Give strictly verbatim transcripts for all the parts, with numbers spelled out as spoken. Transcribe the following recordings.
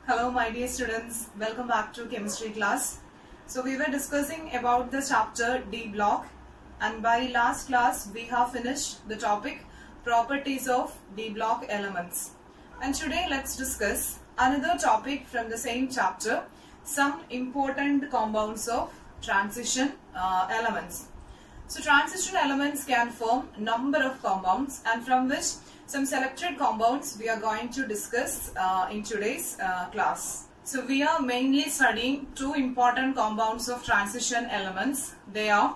Hello my dear students, welcome back to chemistry class. So we were discussing about the chapter D block, and by last class we have finished the topic properties of D block elements. And today let's discuss another topic from the same chapter, some important compounds of transition uh, elements. So transition elements can form number of compounds, and from which some selected compounds we are going to discuss uh, in today's uh, class. So we are mainly studying two important compounds of transition elements. They are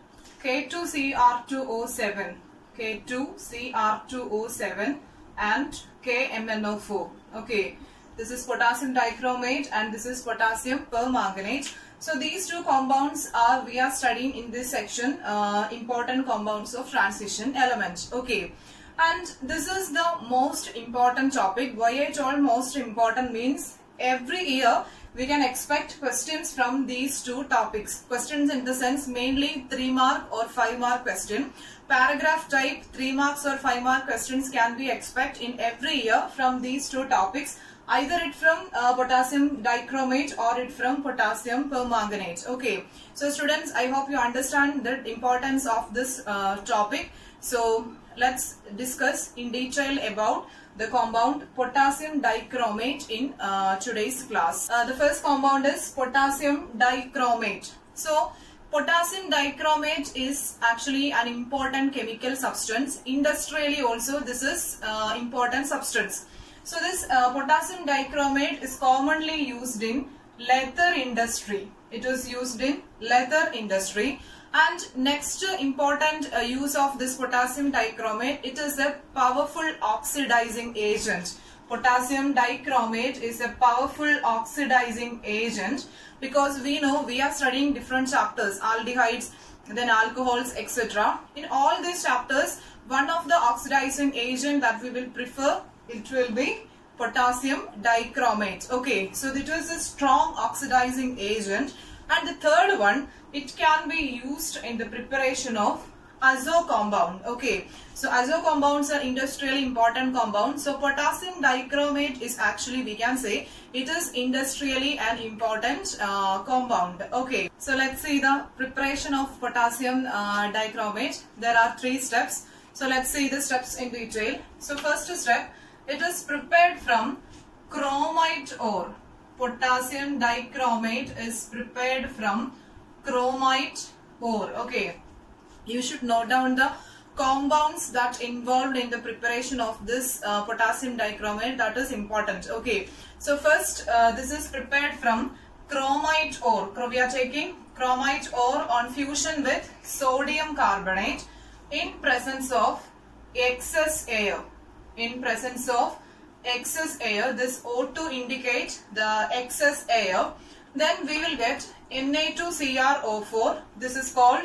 K two C r two O seven, K two C r two O seven and K M n O four. Okay, this is potassium dichromate and this is potassium permanganate. So these two compounds are we are studying in this section, uh, important compounds of transition elements. Okay. And this is the most important topic. Why I told most important means every year we can expect questions from these two topics. Questions in the sense mainly three mark or five mark question. Paragraph type three marks or five mark questions can be expect in every year from these two topics. Either it from uh, potassium dichromate or it from potassium permanganate. Okay. So students, I hope you understand the importance of this uh, topic. So let's discuss in detail about the compound potassium dichromate in uh, today's class. Uh, the first compound is potassium dichromate. So potassium dichromate is actually an important chemical substance. Industrially also this is uh, important substance. So this uh, potassium dichromate is commonly used in leather industry. It is used in leather industry. And next important uh, use of this potassium dichromate, it is a powerful oxidizing agent. Potassium dichromate is a powerful oxidizing agent because we know we are studying different chapters, aldehydes, then alcohols, et cetera. In all these chapters, one of the oxidizing agent that we will prefer, it will be potassium dichromate. Okay, so it is a strong oxidizing agent. And the third one, it can be used in the preparation of azo compound. Okay, so azo compounds are industrially important compounds. So potassium dichromate is actually, we can say, it is industrially an important uh, compound. Okay, so let's see the preparation of potassium uh, dichromate. There are three steps. So let's see the steps in detail. So first step, it is prepared from chromite ore. Potassium dichromate is prepared from chromite ore. Okay, you should note down the compounds that involved in the preparation of this uh, potassium dichromate. That is important. Okay, so first uh, this is prepared from chromite ore. We are taking chromite ore on fusion with sodium carbonate in presence of excess air. In presence of excess air, this O two indicate the excess air. Then we will get N A two C r O four. This is called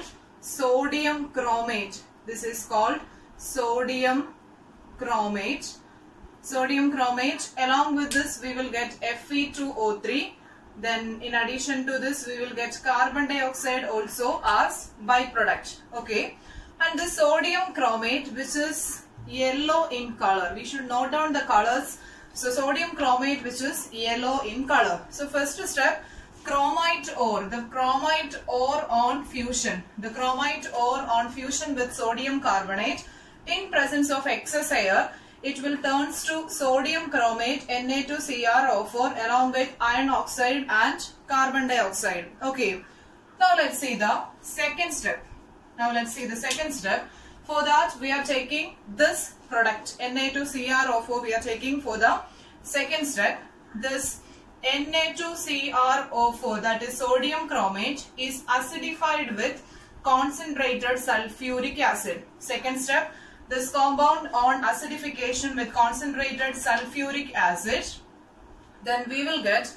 sodium chromate. This is called sodium chromate. Sodium chromate. Along with this we will get F e two O three. Then in addition to this we will get carbon dioxide also as byproduct. Okay. And the sodium chromate, which is yellow in color. We should note down the colors. So sodium chromate, which is yellow in color. So first step, chromite ore. The chromite ore on fusion. The chromite ore on fusion with sodium carbonate in presence of excess air, it will turns to sodium chromate N A two C r O four along with iron oxide and carbon dioxide. Okay. Now let's see the second step. Now let's see the second step. For that we are taking this product N A two C r O four, we are taking for the second step. This N A two C r O four, that is sodium chromate, is acidified with concentrated sulfuric acid. Second step, this compound on acidification with concentrated sulfuric acid, then we will get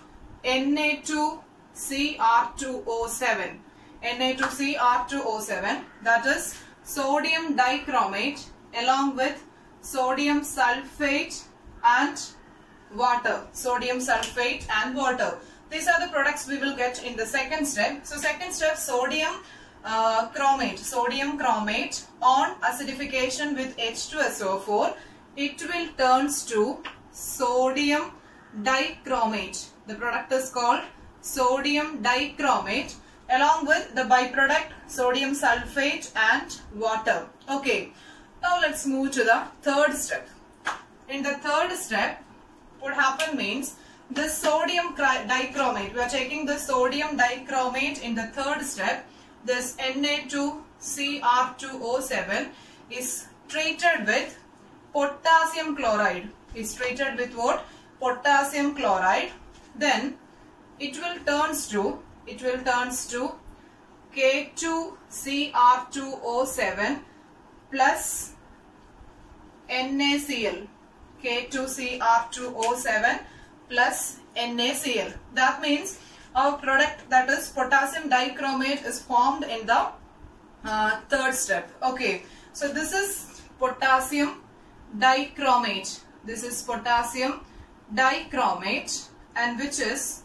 N A two C r two O seven. N A two C r two O seven, that is sodium dichromate along with sodium sulfate and water. Sodium sulfate and water. These are the products we will get in the second step. So second step, sodium uh, chromate. Sodium chromate on acidification with H two S O four, it will turns to sodium dichromate. The product is called sodium dichromate, along with the byproduct sodium sulfate and water. Okay, now let's move to the third step. In the third step, what happened means this sodium dichromate, we are taking the sodium dichromate in the third step. This N A two C R two O seven is treated with potassium chloride. Is treated with what? Potassium chloride. Then it will turns to it will turns to K two C R two O seven plus NaCl. K two C R two O seven plus NaCl. That means our product, that is potassium dichromate, is formed in the uh, third step. Okay, so this is potassium dichromate. This is potassium dichromate, and which is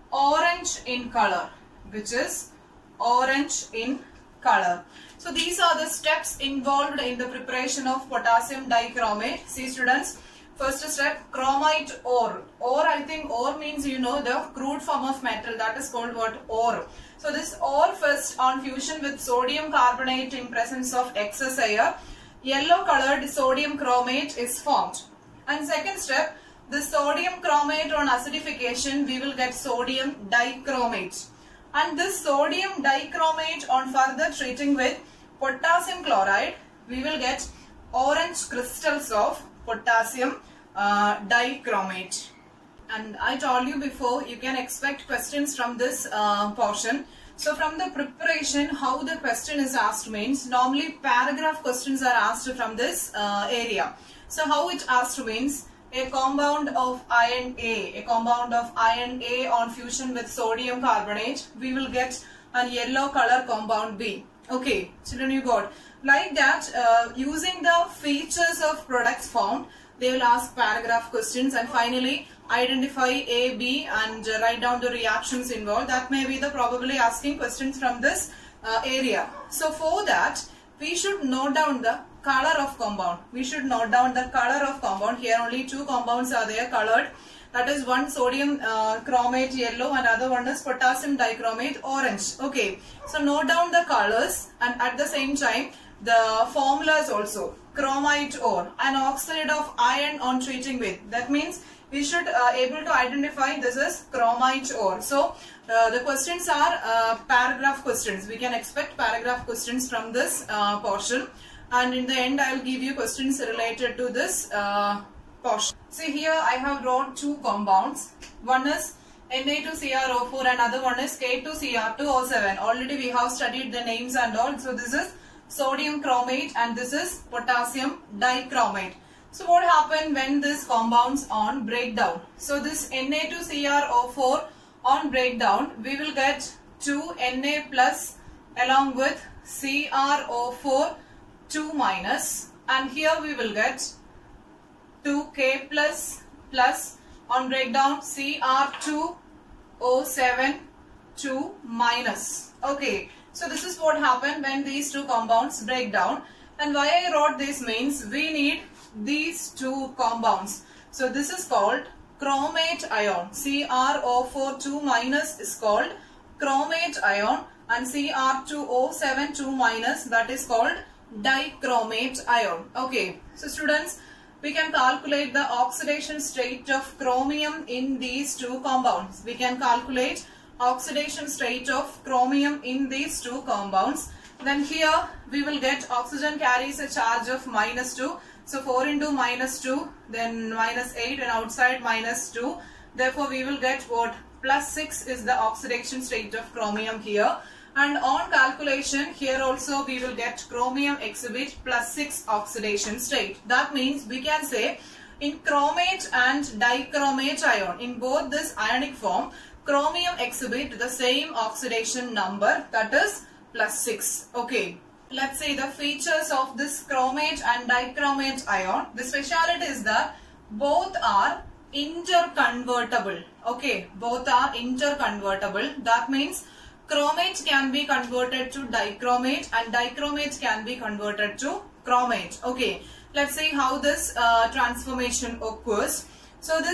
orange in color. Which is orange in color. So these are the steps involved in the preparation of potassium dichromate. See students, first step, chromite ore. Ore, I think ore means, you know, the crude form of metal, that is called what? Ore. So this ore, first on fusion with sodium carbonate in presence of excess air, yellow colored sodium chromate is formed. And second step, the sodium chromate on acidification, we will get sodium dichromate. And this sodium dichromate on further treating with potassium chloride, we will get orange crystals of potassium uh, dichromate. And I told you before, you can expect questions from this uh, portion. So from the preparation, how the question is asked means, normally paragraph questions are asked from this uh, area. So how it asked means, a compound of iron A, a compound of iron A on fusion with sodium carbonate, we will get a yellow color compound B. Okay, children, you got. Like that, uh, using the features of products formed, they will ask paragraph questions, and finally identify A, B and uh, write down the reactions involved. That may be the probably asking questions from this uh, area. So for that, we should note down the color of compound. We should note down the color of compound. Here only two compounds are there colored. That is one sodium uh, chromate yellow and other one is potassium dichromate orange. Okay. So note down the colors, and at the same time the formulas also. Chromite ore, an oxide of iron on treating with. That means we should uh, able to identify this is chromite ore. So uh, the questions are uh, paragraph questions. We can expect paragraph questions from this uh, portion. And in the end, I will give you questions related to this uh, portion. See here, I have wrote two compounds. One is N A two C R O four and other one is K two C R two O seven. Already we have studied the names and all. So this is sodium chromate and this is potassium dichromate. So what happened when this compounds on breakdown? So this N A two C R O four on breakdown, we will get two N A plus along with C R O four two minus, and here we will get two K plus plus on breakdown C R two O seven two minus. Okay, so this is what happened when these two compounds break down. And why I wrote this means we need these two compounds. So this is called chromate ion. C R O four two minus is called chromate ion, and C R two O seven two minus, that is called dichromate ion. Okay, so students, we can calculate the oxidation state of chromium in these two compounds. We can calculate oxidation state of chromium in these two compounds. Then here we will get oxygen carries a charge of minus two. So four into minus two, then minus eight, and outside minus two. Therefore we will get what? Plus six is the oxidation state of chromium here. And on calculation, here also we will get chromium exhibit plus six oxidation state. That means we can say in chromate and dichromate ion, in both this ionic form, chromium exhibit the same oxidation number, that is plus six. Okay. Let's say the features of this chromate and dichromate ion. The speciality is that both are interconvertible. Okay. Both are interconvertible. That means chromate can be converted to dichromate and dichromate can be converted to chromate. Okay, let's see how this uh, transformation occurs. So this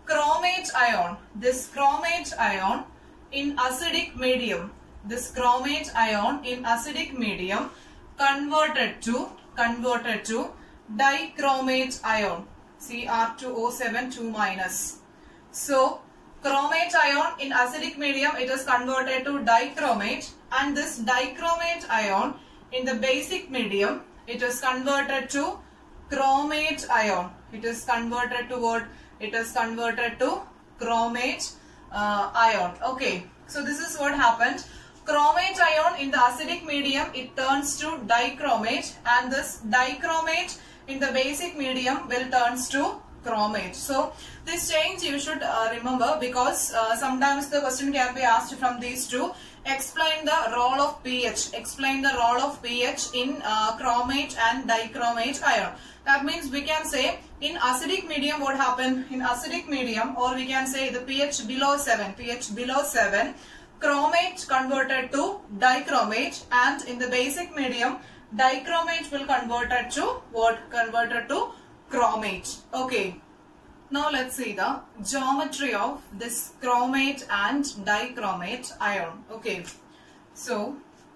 chromate ion, this chromate ion in acidic medium, this chromate ion in acidic medium converted to, converted to dichromate ion, C r two O seven two minus. So, chromate ion in acidic medium, it is converted to dichromate, and this dichromate ion in the basic medium, it is converted to chromate ion. It is converted to what? It is converted to chromate uh, ion. Okay, so this is what happened. Chromate ion in the acidic medium, it turns to dichromate, and this dichromate in the basic medium will turns to chromate. So this change you should uh, remember, because uh, sometimes the question can be asked from these two. Explain the role of pH. Explain the role of pH in uh, chromate and dichromate ion. That means we can say in acidic medium what happened? In acidic medium, or we can say the pH below seven. pH below seven, chromate converted to dichromate, and in the basic medium, dichromate will converted to what? Converted to chromate. Okay. Now let's see the geometry of this chromate and dichromate ion. Okay. So,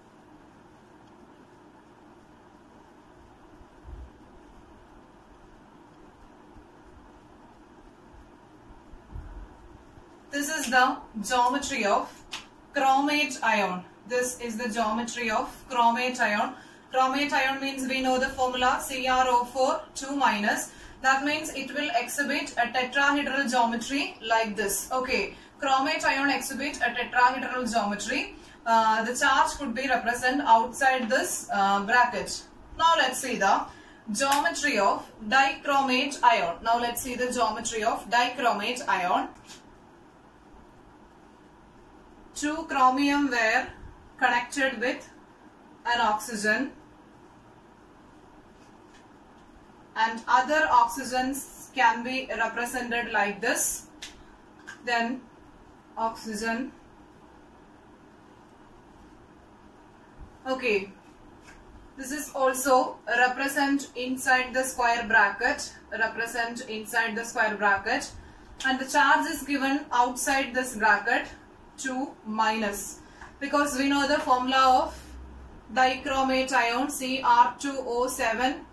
this is the geometry of chromate ion. This is the geometry of chromate ion. Chromate ion means we know the formula C r O four two minus. That means it will exhibit a tetrahedral geometry like this. Okay, chromate ion exhibits a tetrahedral geometry. Uh, the charge could be represented outside this uh, bracket. Now let's see the geometry of dichromate ion. Now let's see the geometry of dichromate ion. Two chromium were connected with an oxygen, and other oxygens can be represented like this. Then oxygen. Okay, this is also represent inside the square bracket, represent inside the square bracket, and the charge is given outside this bracket, two minus, because we know the formula of dichromate ion C r two O seven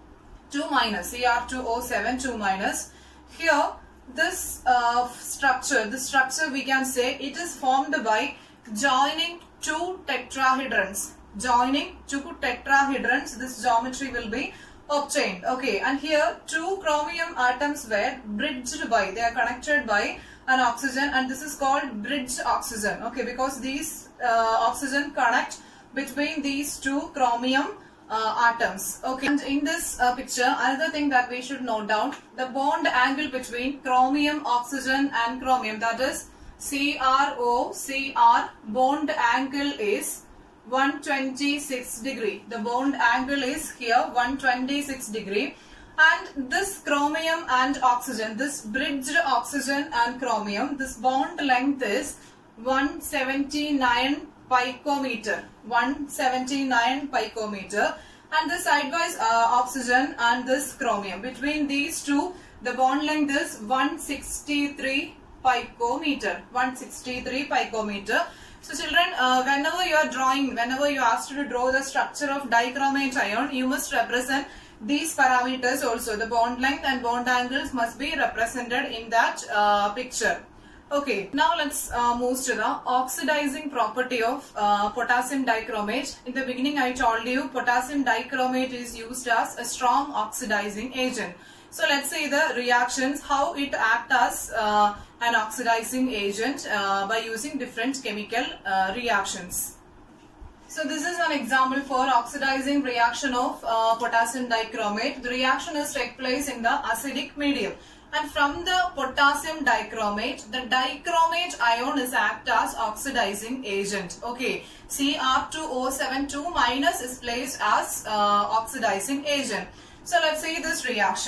two minus, C r two O seven two minus. Here this uh, structure, this structure we can say it is formed by joining two tetrahedrons. Joining two tetrahedrons, this geometry will be obtained. Okay, and here two chromium atoms were bridged by, they are connected by an oxygen, and this is called bridged oxygen. Okay, because these uh, oxygen connect between these two chromium uh, atoms. Okay, and in this uh, picture, another thing that we should note down, the bond angle between chromium, oxygen and chromium, that is C r O C r, bond angle is one hundred twenty-six degree. The bond angle is here one hundred twenty-six degree, and this chromium and oxygen, this bridged oxygen and chromium, this bond length is one hundred seventy-nine picometer, one hundred seventy-nine picometer, and the sidewise uh, oxygen and this chromium, between these two the bond length is one hundred sixty-three picometer, one hundred sixty-three picometer. So children, uh, whenever you are drawing, whenever you are asked to draw the structure of dichromate ion, you must represent these parameters also. The bond length and bond angles must be represented in that uh, picture. Okay, now let's uh, move to the oxidizing property of uh, potassium dichromate. In the beginning I told you potassium dichromate is used as a strong oxidizing agent. So let's see the reactions, how it acts as uh, an oxidizing agent uh, by using different chemical uh, reactions. So this is an example for oxidizing reaction of uh, potassium dichromate. The reaction is take place in the acidic medium, and from the potassium dichromate, the dichromate ion is act as oxidizing agent. Okay, C r two O seven two minus is placed as uh, oxidizing agent. So let's see this reaction.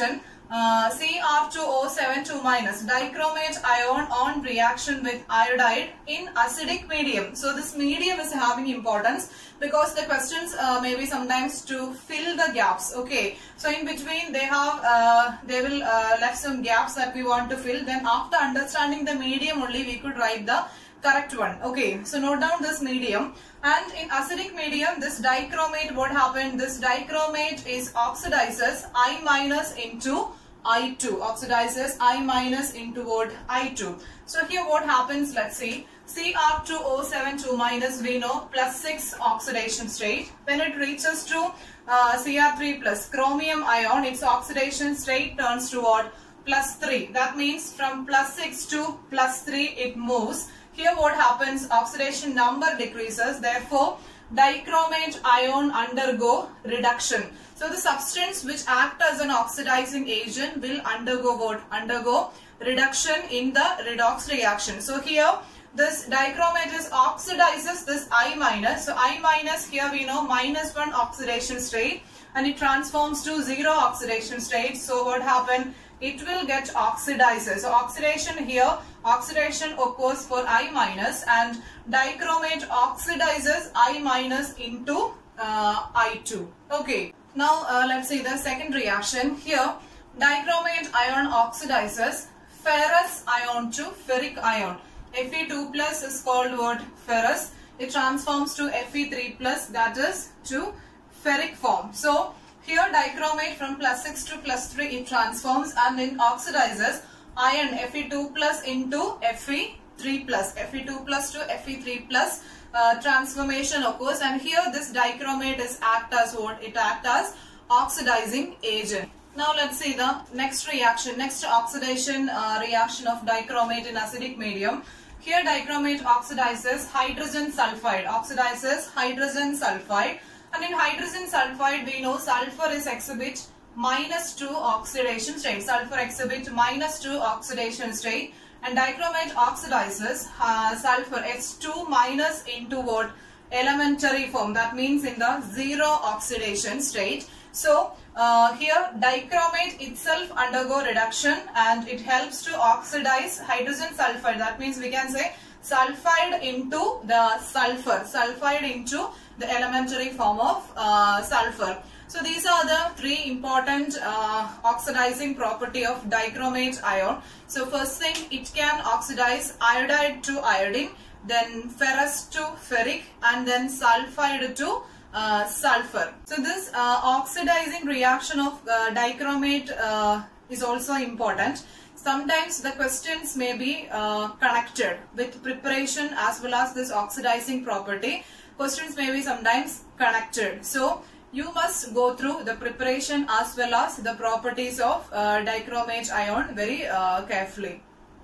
uh, C R two O seven two minus, dichromate ion on reaction with iodide in acidic medium. So this medium is having importance because the questions uh, may be sometimes to fill the gaps. Okay, so in between they have uh, they will uh, left some gaps that we want to fill. Then after understanding the medium only we could write the correct one. Okay, so note down this medium. And in acidic medium, this dichromate, what happened? This dichromate is oxidizes I minus into I two. Oxidizes I minus into what? I two. So here what happens? Let's see. C R two O seven two minus, we know, plus six oxidation state. When it reaches to uh, C R three plus chromium ion, its oxidation state turns to what? Plus three. That means from plus six to plus three it moves. Here what happens? Oxidation number decreases. Therefore, dichromate ion undergo reduction. So the substance which act as an oxidizing agent will undergo what? Undergo reduction in the redox reaction. So here this dichromate is oxidizes this I minus. So I minus, here we know, minus one oxidation state, and it transforms to zero oxidation state. So what happened? It will get oxidizes. So oxidation here, oxidation occurs for I minus, and dichromate oxidizes I minus into uh, I two. Okay. Now uh, let's see the second reaction. Here dichromate ion oxidizes ferrous ion to ferric ion. F E two plus is called what? Ferrous. It transforms to F E three plus, that is to ferric form. So here dichromate from plus six to plus three it transforms and then oxidizes iron F E two plus into F E three plus. F E two plus to F E three plus uh, transformation occurs, and here this dichromate is act as what? It act as oxidizing agent. Now let's see the next reaction, next oxidation uh, reaction of dichromate in acidic medium. Here dichromate oxidizes hydrogen sulfide, oxidizes hydrogen sulfide. And in hydrogen sulfide, we know sulfur is exhibit minus two oxidation state. Sulfur exhibit minus two oxidation state, and dichromate oxidizes uh, sulfur S two minus into what? Elementary form. That means in the zero oxidation state. So uh, here dichromate itself undergo reduction and it helps to oxidize hydrogen sulfide. That means we can say sulfide into the sulfur, sulfide into the elementary form of uh, sulfur. So these are the three important uh, oxidizing property of dichromate ion. So first thing, it can oxidize iodide to iodine, then ferrous to ferric, and then sulfide to uh, sulfur. So this uh, oxidizing reaction of uh, dichromate uh, is also important. Sometimes the questions may be uh, connected with preparation as well as this oxidizing property. Questions may be sometimes connected. So you must go through the preparation as well as the properties of uh, dichromate ion very uh, carefully.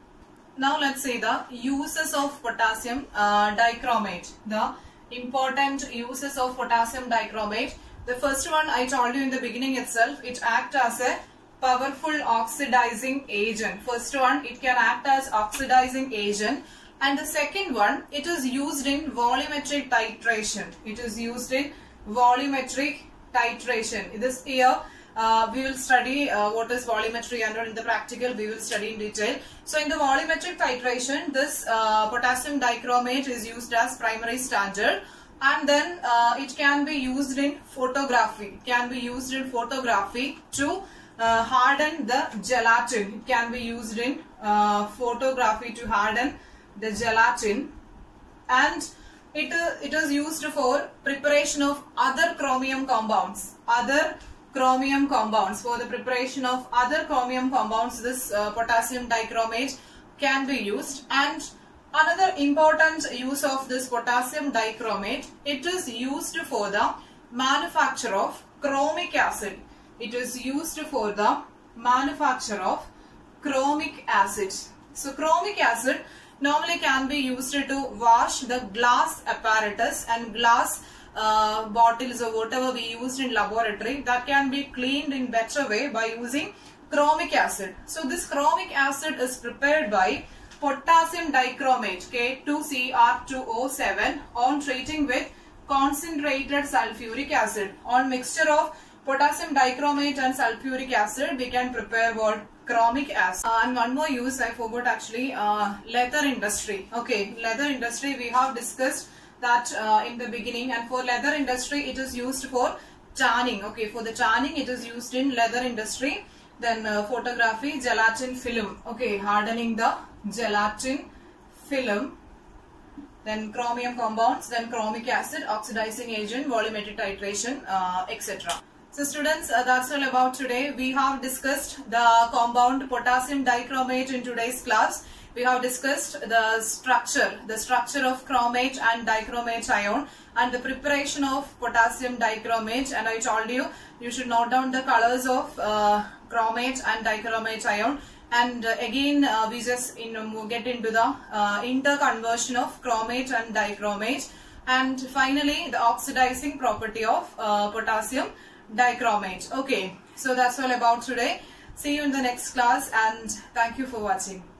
Now let's see the uses of potassium uh, dichromate. The important uses of potassium dichromate. The first one I told you in the beginning itself, it acts as a powerful oxidizing agent. First one, it can act as oxidizing agent. And the second one, it is used in volumetric titration. It is used in volumetric titration. This year uh, we will study uh, what is volumetry, and in the practical we will study in detail. So in the volumetric titration, this uh, potassium dichromate is used as primary standard, and then uh, it can be used in photography. It can be used in photography to uh, harden the gelatin. It can be used in uh, photography to harden the gelatin, and it, uh, it is used for preparation of other chromium compounds. Other chromium compounds. For the preparation of other chromium compounds, this uh, potassium dichromate can be used. And another important use of this potassium dichromate, it is used for the manufacture of chromic acid. It is used for the manufacture of chromic acid. So chromic acid normally can be used to wash the glass apparatus and glass uh, bottles or whatever we used in laboratory. That can be cleaned in better way by using chromic acid. So this chromic acid is prepared by potassium dichromate K two C R two O seven on treating with concentrated sulfuric acid. On mixture of potassium dichromate and sulfuric acid, we can prepare what? Chromic acid. Uh, and one more use I forgot actually, uh, leather industry. Okay, leather industry we have discussed that uh, in the beginning, and for leather industry it is used for tanning. Okay, for the tanning it is used in leather industry. Then uh, photography, gelatin film. Okay, hardening the gelatin film. Then chromium compounds, then chromic acid, oxidizing agent, volumetric titration, uh, et cetera. So students, uh, that's all about today. We have discussed the compound potassium dichromate in today's class. We have discussed the structure, the structure of chromate and dichromate ion and the preparation of potassium dichromate, and I told you, you should note down the colors of uh, chromate and dichromate ion. And uh, again uh, we just in, um, get into the uh, interconversion of chromate and dichromate, and finally the oxidizing property of uh, potassium dichromate. Okay, so that's all about today. See you in the next class, and thank you for watching.